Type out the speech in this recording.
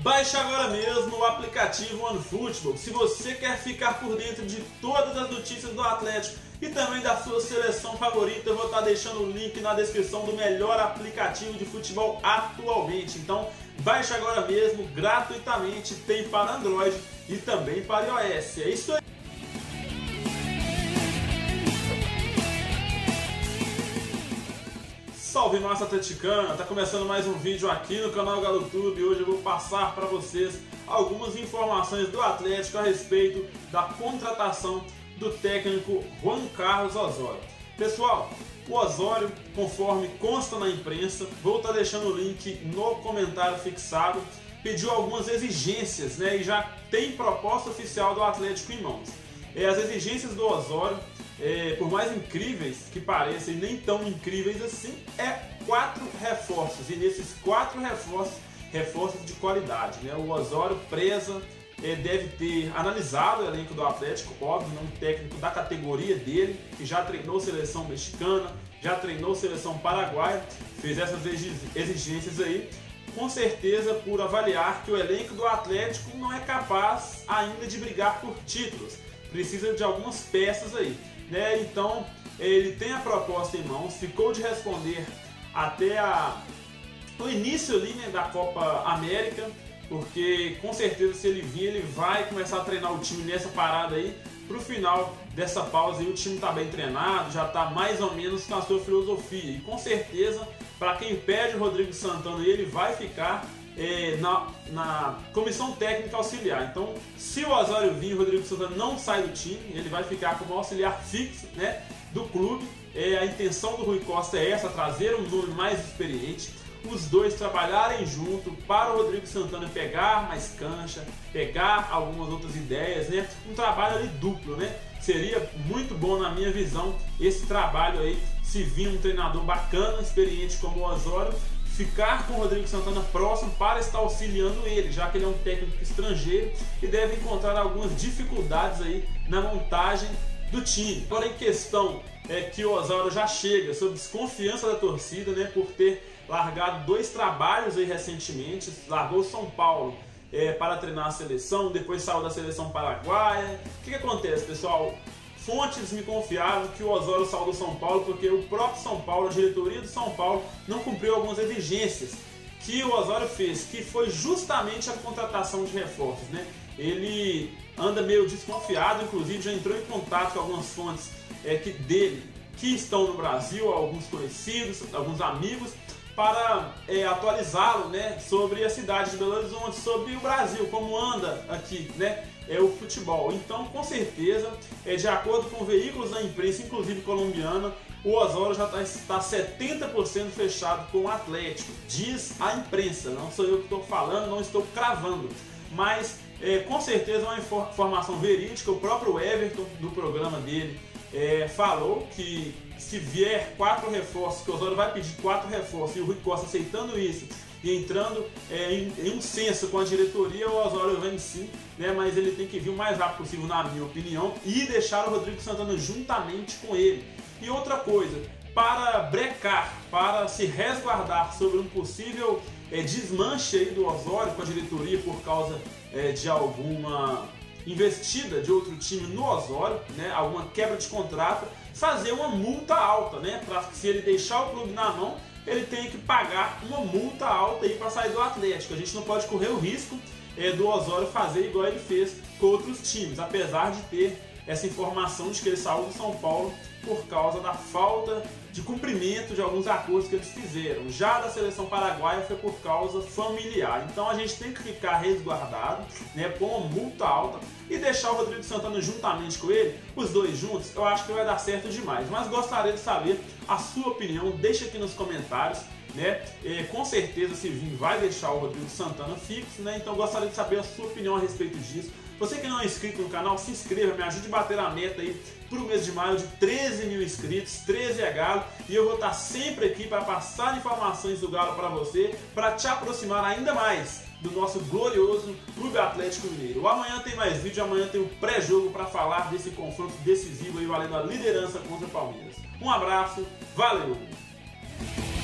Baixe agora mesmo o aplicativo OneFootball. Se você quer ficar por dentro de todas as notícias do Atlético e também da sua seleção favorita, eu vou estar deixando o link na descrição do melhor aplicativo de futebol atualmente. Então, baixe agora mesmo, gratuitamente, tem para Android e também para iOS. É isso aí. Salve massa atleticana, tá começando mais um vídeo aqui no canal Galo Tube. Hoje eu vou passar para vocês algumas informações do Atlético a respeito da contratação do técnico Juan Carlos Osório. Pessoal, o Osório, conforme consta na imprensa, vou estar deixando o link no comentário fixado, pediu algumas exigências, né, e já tem proposta oficial do Atlético em mãos. As exigências do Osório, por mais incríveis que pareçam e nem tão incríveis assim, 4 reforços, e nesses 4 reforços de qualidade, né? O Osório preza, deve ter analisado o elenco do Atlético, óbvio, um técnico da categoria dele, que já treinou seleção mexicana, já treinou seleção paraguaia, fez essas exigências aí, com certeza por avaliar que o elenco do Atlético não é capaz ainda de brigar por títulos, precisa de algumas peças aí, né? Então ele tem a proposta em mãos, ficou de responder até o início ali, né, da Copa América, porque com certeza se ele vir, ele vai começar a treinar o time nessa parada aí. Pro final dessa pausa aí, o time está bem treinado, já está mais ou menos com a sua filosofia, e com certeza para quem pede o Rodrigo Santana, ele vai ficar na comissão técnica auxiliar. Então, se o Osório vir, o Rodrigo Santana não sai do time, ele vai ficar como auxiliar fixo, né, do clube. A intenção do Rui Costa é essa, trazer um nome mais experiente, os dois trabalharem junto para o Rodrigo Santana pegar mais cancha, pegar algumas outras ideias, né? Um trabalho ali duplo, né? Seria muito bom na minha visão esse trabalho aí, se vir um treinador bacana, experiente como o Osório, ficar com o Rodrigo Santana próximo para estar auxiliando ele, já que ele é um técnico estrangeiro e deve encontrar algumas dificuldades aí na montagem do time. Agora, em questão que o Osório já chega sob desconfiança da torcida, né, por ter largado 2 trabalhos aí recentemente, largou o São Paulo para treinar a seleção, depois saiu da seleção paraguaia. O que acontece, pessoal? Fontes me confiaram que o Osório saiu do São Paulo porque o próprio São Paulo, a diretoria do São Paulo, não cumpriu algumas exigências que o Osório fez, que foi justamente a contratação de reforços, né? Ele anda meio desconfiado, inclusive já entrou em contato com algumas fontes que estão no Brasil, alguns conhecidos, alguns amigos, para atualizá-lo, né, sobre a cidade de Belo Horizonte, sobre o Brasil, como anda aqui, né, o futebol. Então, com certeza, de acordo com veículos da imprensa, inclusive colombiana, o Osório já está 70% fechado com o Atlético, diz a imprensa, não sou eu que estou falando, não estou cravando, mas com certeza é uma informação verídica. O próprio Everton, do programa dele, falou que se vier 4 reforços, que o Osório vai pedir 4 reforços, e o Rui Costa aceitando isso e entrando em um senso com a diretoria, o Osório vem sim, né, mas ele tem que vir o mais rápido possível, na minha opinião, e deixar o Rodrigo Santana juntamente com ele. E outra coisa, para brecar, para se resguardar sobre um possível desmanche aí do Osório com a diretoria por causa de alguma investida de outro time no Osório, né, alguma quebra de contrato, fazer uma multa alta, né, para que se ele deixar o clube na mão, ele tenha que pagar uma multa alta aí para sair do Atlético. A gente não pode correr o risco do Osório fazer igual ele fez com outros times, apesar de ter essa informação de que ele saiu do São Paulo por causa da falta de cumprimento de alguns acordos que eles fizeram. Já da seleção paraguaia foi por causa familiar. Então a gente tem que ficar resguardado, né, com uma multa alta e deixar o Rodrigo Santana juntamente com ele, os dois juntos, eu acho que vai dar certo demais. Mas gostaria de saber a sua opinião, deixa aqui nos comentários, né? Com certeza, se vir, vai deixar o Rodrigo Santana fixo, né? Então gostaria de saber a sua opinião a respeito disso. Você que não é inscrito no canal, se inscreva, me ajude a bater a meta aí para o mês de maio de 13 mil inscritos, 13 é Galo, e eu vou estar sempre aqui para passar informações do Galo para você, para te aproximar ainda mais do nosso glorioso Clube Atlético Mineiro. Amanhã tem mais vídeo, amanhã tem o pré-jogo para falar desse confronto decisivo aí valendo a liderança contra o Palmeiras. Um abraço, valeu!